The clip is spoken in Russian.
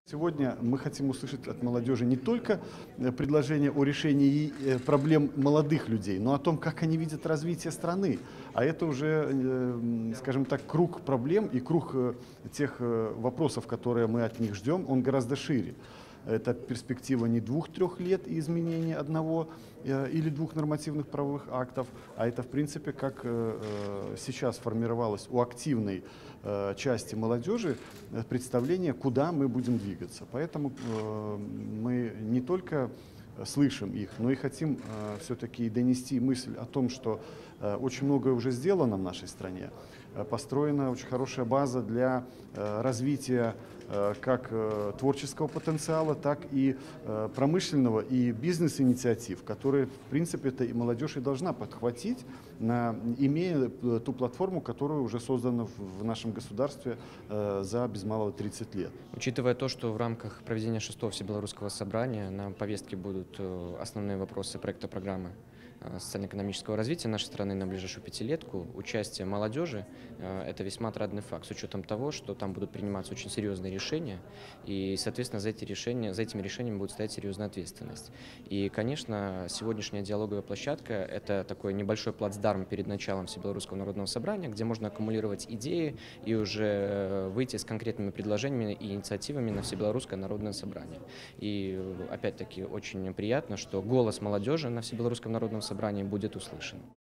Сегодня мы хотим услышать от молодежи не только предложения о решении проблем молодых людей, но о том, как они видят развитие страны. А это уже, скажем так, круг проблем и круг тех вопросов, которые мы от них ждем, он гораздо шире. Это перспектива не 2-3 лет и изменения одного или двух нормативных правовых актов, а это, в принципе, как сейчас формировалось у активной части молодежи представление, куда мы будем двигаться. Поэтому мы не только слышим их, но и хотим все-таки донести мысль о том, что очень многое уже сделано в нашей стране. Построена очень хорошая база для развития как творческого потенциала, так и промышленного и бизнес-инициатив, которые, в принципе, и молодежь и должна подхватить, имея ту платформу, которая уже создана в нашем государстве за без малого 30 лет. Учитывая то, что в рамках проведения 6-го Всебелорусского собрания на повестке будут основные вопросы проекта программы социально-экономического развития нашей страны на ближайшую пятилетку, участие молодежи – это весьма отрадный факт, с учетом того, что там будут приниматься очень серьезные решения, и, соответственно, за этими решениями будет стоять серьезная ответственность. И, конечно, сегодняшняя диалоговая площадка – это такой небольшой плацдарм перед началом Всебелорусского народного собрания, где можно аккумулировать идеи и уже выйти с конкретными предложениями и инициативами на Всебелорусское народное собрание. И, опять-таки, очень приятно, что голос молодежи на Всебелорусском народном собрании будет услышан.